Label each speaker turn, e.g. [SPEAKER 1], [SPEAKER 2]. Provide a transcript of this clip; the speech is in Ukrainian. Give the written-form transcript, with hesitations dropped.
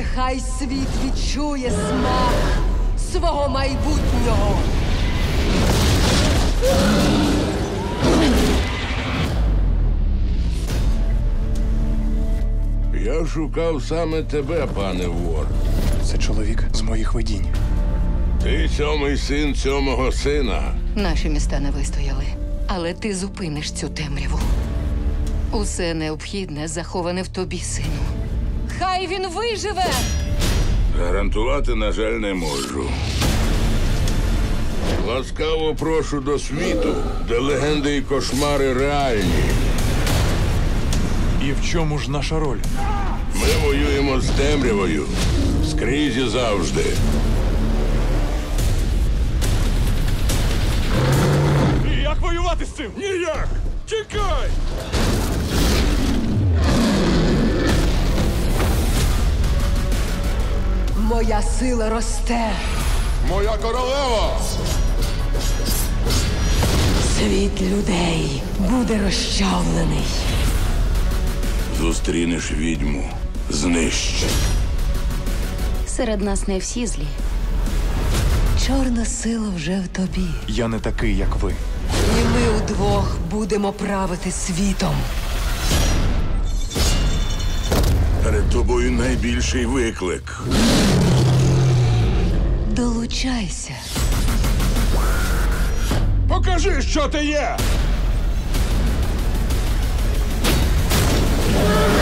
[SPEAKER 1] Нехай світ відчує смак свого майбутнього.
[SPEAKER 2] Я шукав саме тебе, пане вор.
[SPEAKER 3] Це чоловік з моїх видінь.
[SPEAKER 2] Ти сьомий син сьомого сина.
[SPEAKER 1] Наші міста не вистояли, але ти зупиниш цю темряву. Усе необхідне заховане в тобі, сину. Хай він виживе!
[SPEAKER 2] Гарантувати, на жаль, не можу. Ласкаво прошу до світу, де легенди і кошмари реальні.
[SPEAKER 3] І в чому ж наша роль?
[SPEAKER 2] Ми воюємо з темрявою. Скрізь і завжди.
[SPEAKER 3] І як воювати з цим?
[SPEAKER 2] Ніяк!
[SPEAKER 3] Тікай!
[SPEAKER 1] Моя сила росте.
[SPEAKER 2] Моя королева!
[SPEAKER 1] Світ людей буде розчавлений.
[SPEAKER 2] Зустрінеш відьму, знищ.
[SPEAKER 1] Серед нас не всі злі. Чорна сила вже в тобі.
[SPEAKER 3] Я не такий, як ви.
[SPEAKER 1] І ми удвох будемо правити світом.
[SPEAKER 2] Перед тобою найбільший виклик.
[SPEAKER 1] Долучайся.
[SPEAKER 2] Покажи, що ти є!